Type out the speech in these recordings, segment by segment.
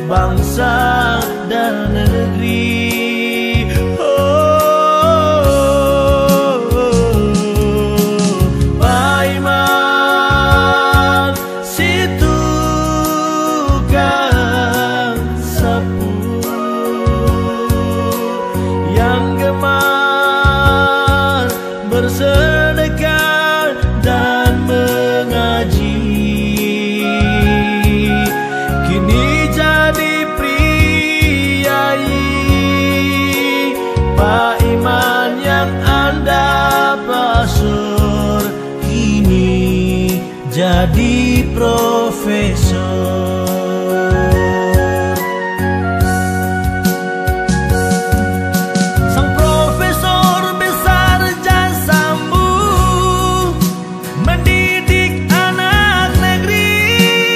bangsa dan negeri. Pak Iman si tukang sapu yang gemar bersedekah dan mengaji, kini jadi priai. Pak Iman yang Anda pasur kini jadi profesor. Sang profesor besar jasamu mendidik anak negeri.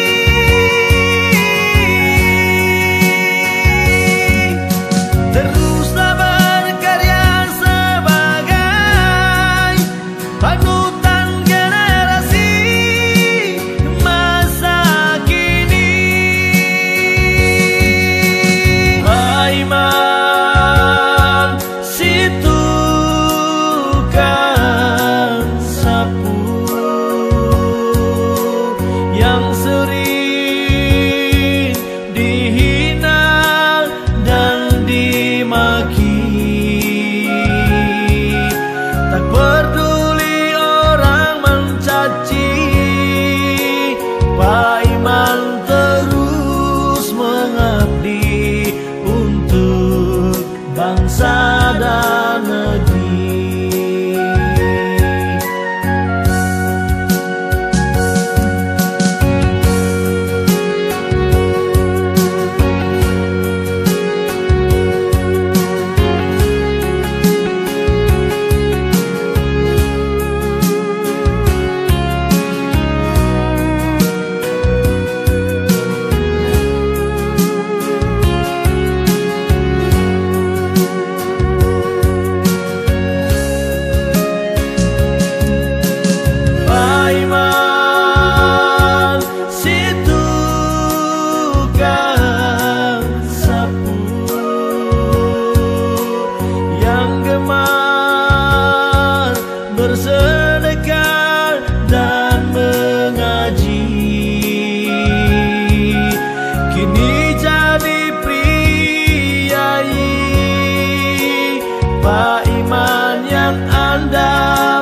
Teruslah berkarya sebagai panutan generasi masa kini. Pak Iman si tukang sapu yang sering dihina dan dimaki, tak peduli orang mencaci. Pak Iman terus mengabdi untuk bangsa dan negeri. Pak Iman si tukang sapu yang gemar bersedekah dan mengaji, kini jadi priai. Pak Iman yang Anda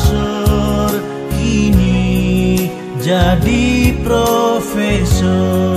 pasur kini jadi profesor.